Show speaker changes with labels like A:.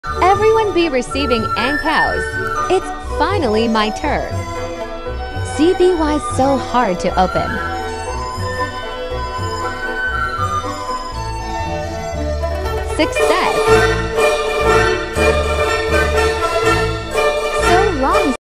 A: Everyone be receiving cows. It's finally my turn. CBY is so hard to open. Success!